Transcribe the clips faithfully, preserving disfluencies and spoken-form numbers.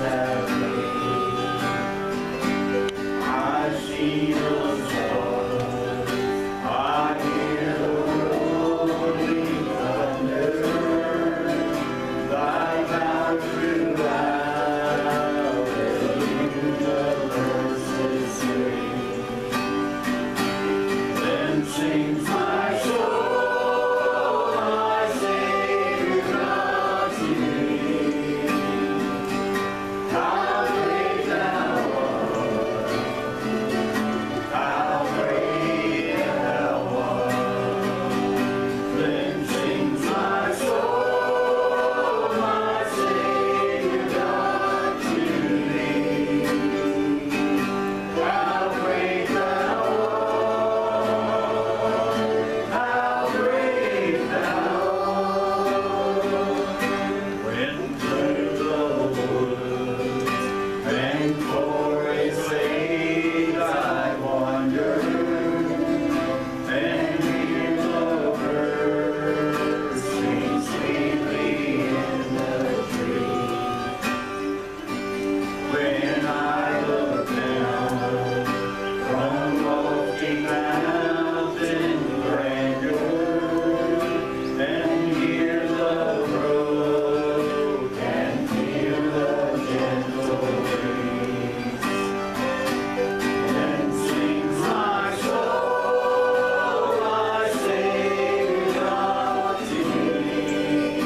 have made. I see the stars, I hear the rolling thunder, thy power throughout the universe is seen. Then sings my soul, my Savior God to thee. How great thou art, how great thou art. Then sings my soul, my Savior God to thee. How great thou art, how great thou art. When through the woods and forests late I wander, and hear the birds sing sweetly in the trees. When I look down from lofty mountain grandeur, and hear the brook and feel the gentle breeze, then sings my soul, my Savior God to thee.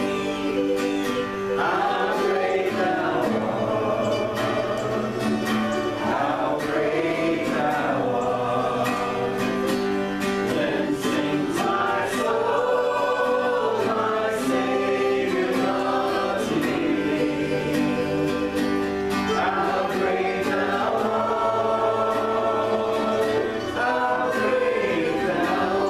How great thou art, how great thou art. Then sings my soul, my Savior God to thee. How great thou art, how great thou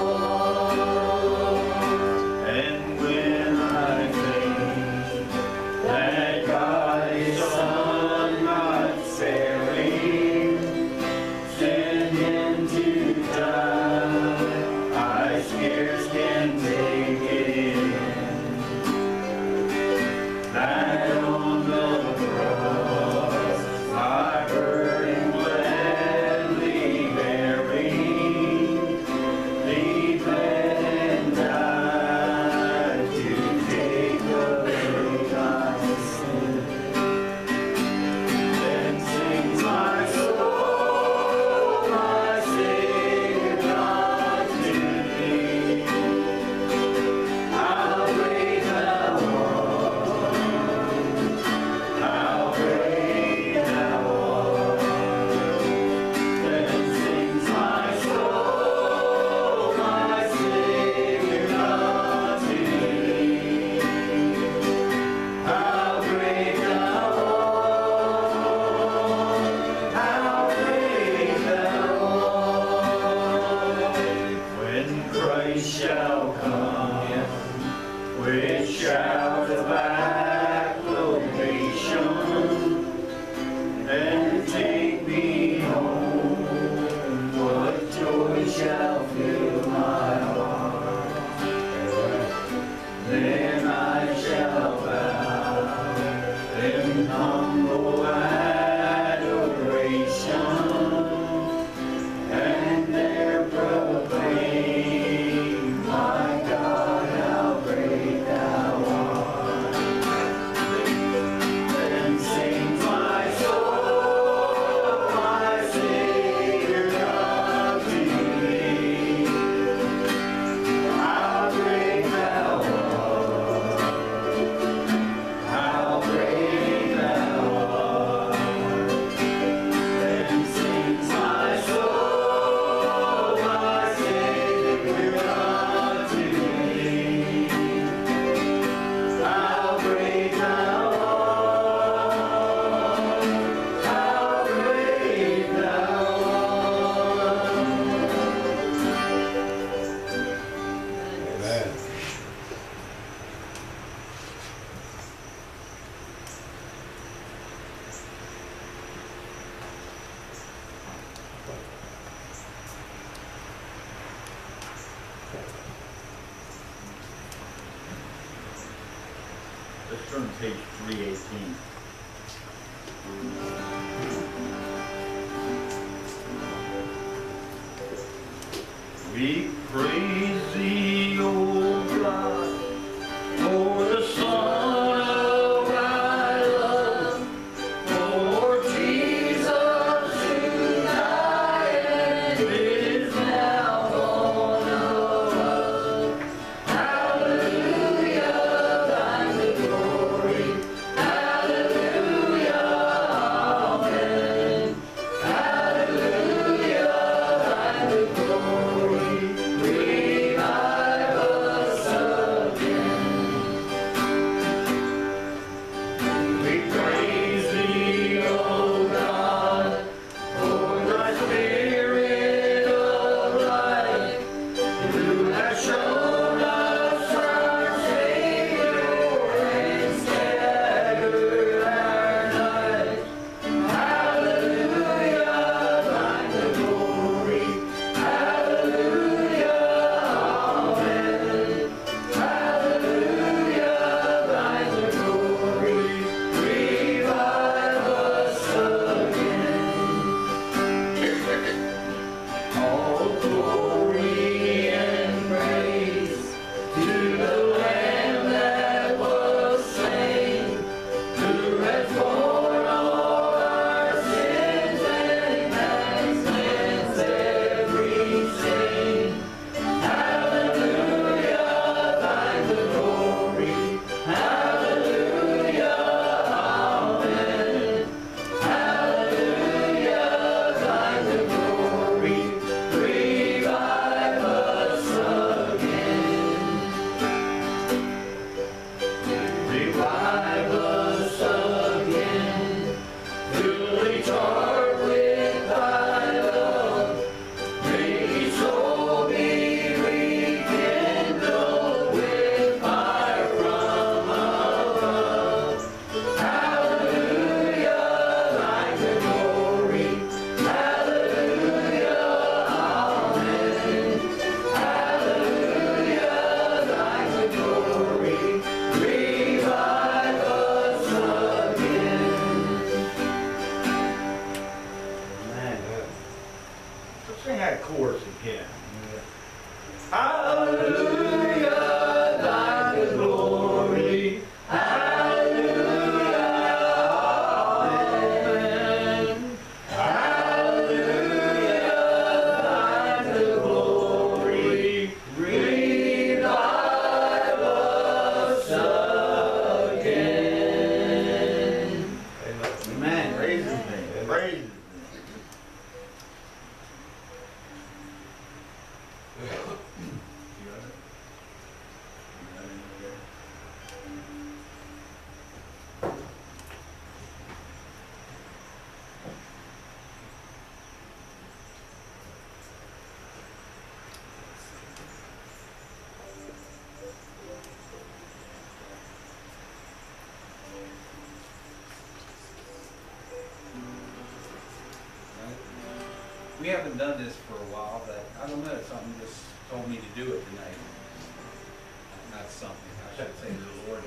art. And when I think that God His Son not sparing sent Him to die, I scarce can take it in, that on the cross my burden gladly bearing, He bled and died to take away my sin. Then sings my soul, my Savior God to thee. How great thou art, how great thou art. Then sings my soul, my Savior God to thee. How great thou art, how great thou art. When Christ shall come with shout of acclamation, and take me home, what joy shall fill my heart. Then I shall bow in humble adoration, and there proclaim, my God, how great thou art. Then sings my soul, my Savior God to thee. How great thou art, how great thou art. Then sings my soul, my Savior God to thee. How great thou art, how great thou art. Let's turn to page three eighteen. We praise thee, O God, for the Son of our love, for Jesus who died and is now gone above. Hallelujah, thine the glory. Hallelujah, amen. Hallelujah, thine the glory. Revive us again. We praise thee, O God, for thy Spirit of light, who has shown us our Savior and scattered our night. Hallelujah, thine the glory. Hallelujah, amen. Hallelujah, thine the glory. Revive us again. All glory and praise to the Lamb that was slain, who has borne all our sins and has cleansed every stain. Hallelujah, thine the glory. Hallelujah, amen. Hallelujah, thine the glory. Revive us again. Revive us again. Fill each heart with thy love. May each soul be rekindled with fire from above. Hallelujah, thine the glory. Hallelujah, amen. Hallelujah, thine the glory. Revive us again. Let's sing that chorus again. Hallelujah, thine the glory. Hallelujah, amen. Hallelujah, thine the glory. Revive us again. Amen. Praise His name. Praise His name. We haven't done this for a while, but I don't know, something just told me to do it tonight. Not something, I should say the Lord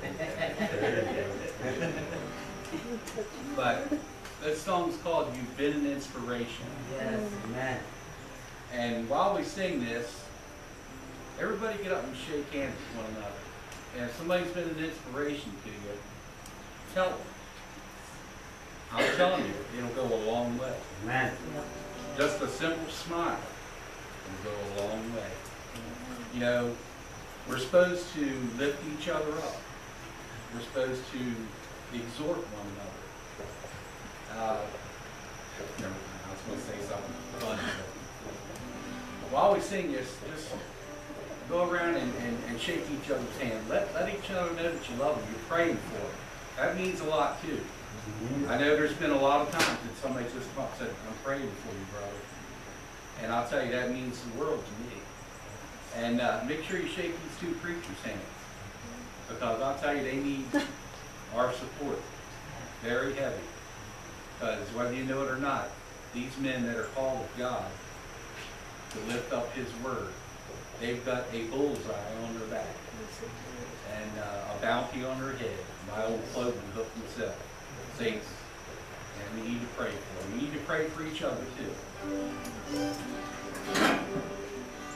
told me. But this song's called You've Been an Inspiration. Yes, amen. And while we sing this, everybody get up and shake hands with one another. And if somebody's been an inspiration to you, tell them. I'm telling you, it'll go a long way. Amen. Just a simple smile will go a long way. You know, we're supposed to lift each other up. We're supposed to exhort one another. Uh, never mind, I was going to say something funny. But while we sing this, just go around and, and, and shake each other's hand. Let, let each other know that you love them. You're praying for them. That means a lot too. I know there's been a lot of times that somebody just come up and said, I'm praying for you, brother. And I'll tell you, that means the world to me. And uh, make sure you shake these two preachers' hands. Because I'll tell you, they need our support. Very heavy. Because whether you know it or not, these men that are called of God to lift up His word, they've got a bullseye on their back. And uh, a bounty on their head. My old slogan, hook himself. Saints. And we need to pray for them. We need to pray for each other too.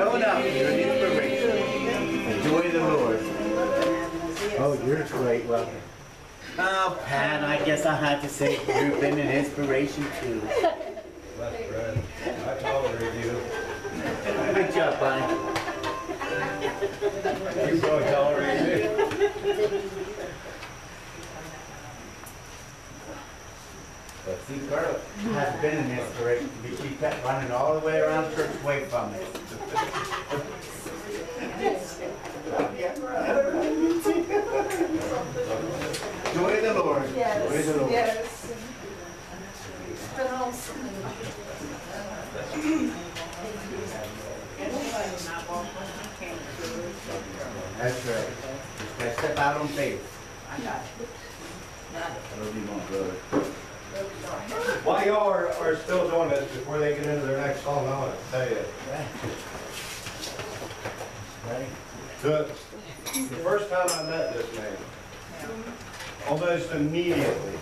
showing up. You're an inspiration. Enjoy the Lord. Oh, you're great. Well, oh, Pat, I guess I have to say you've been an inspiration too. That's right. I tolerate you. Good job, buddy. You probably tolerate me. But see, Carl has been an inspiration to me. She kept running all the way around church away from it. Joy the Lord. Joy the Yes, Lord. yes. It's been awesome. That's right. Just gotta step out on faith. That'll be my brother. While y'all are, are still doing this, before they get into their next song, I want to tell you, Right. the, the first time I met this man, almost immediately,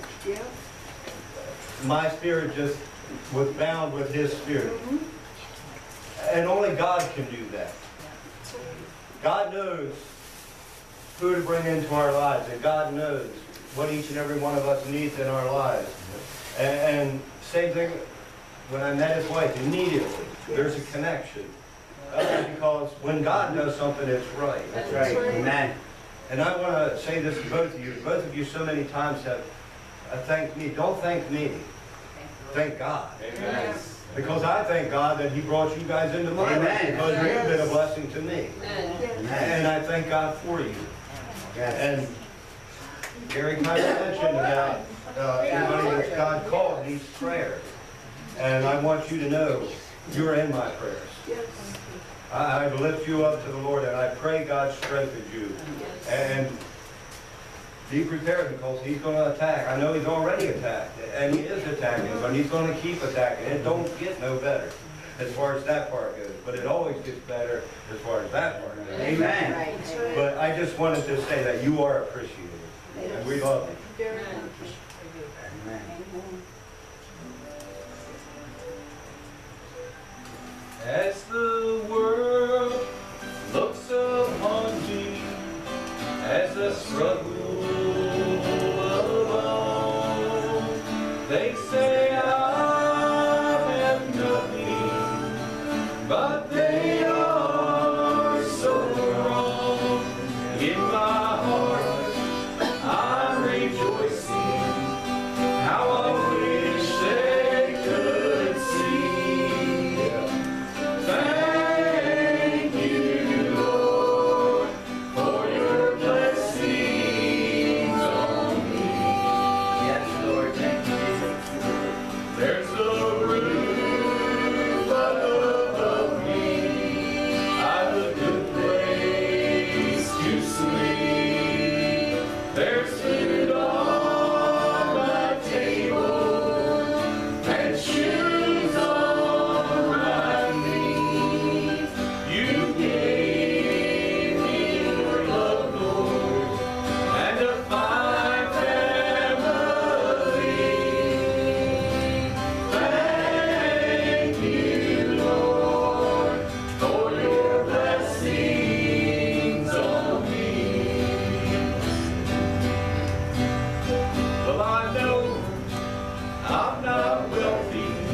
my spirit just was bound with his spirit. And only God can do that. God knows who to bring into our lives, and God knows what each and every one of us needs in our lives. And, and same thing, when I met his wife, immediately, there's a connection. Uh, because when God knows something, it's right. That's right. Amen. And I want to say this to both of you. Both of you so many times have uh, thanked me. Don't thank me. Thank God. Amen. Because I thank God that he brought you guys into my life. Amen. Because you've been a blessing to me. Amen. And I thank God for you. Yes. And Gary kind of mentioned about uh, anybody that God called needs prayer. And I want you to know you're in my prayers. I, I lift you up to the Lord, and I pray God strengthens you. And be prepared, because he's going to attack. I know he's already attacked, and he is attacking, but he's going to keep attacking. It don't get no better as far as that part goes, but it always gets better as far as that part goes. Amen. But I just wanted to say that you are appreciated, and we love you. Amen. As the world looks upon me, as I struggle alone, they say I have nothing, but they are so wrong. In my heart, I'm rejoicing, how I wish they could see. Thank you, Lord, for your blessings on me. Yes, Lord. Thank you, Jesus. There's a roof above me, I've a good place to sleep. There's food on my table and shoes on my feet. You gave me your love, Lord, and a fine family. Thank you, Lord, for your blessings on me. Well, I know I'm not wealthy,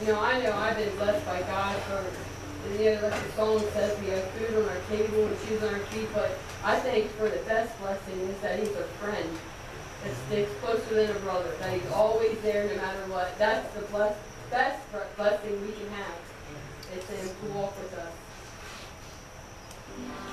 know, I know I've been blessed by God for, you know, like the song says, we have food on our table and shoes on our feet, but I think for the best blessing is that he's a friend that sticks closer than a brother, that he's always there no matter what. That's the bless, best blessing we can have, is him to walk with us.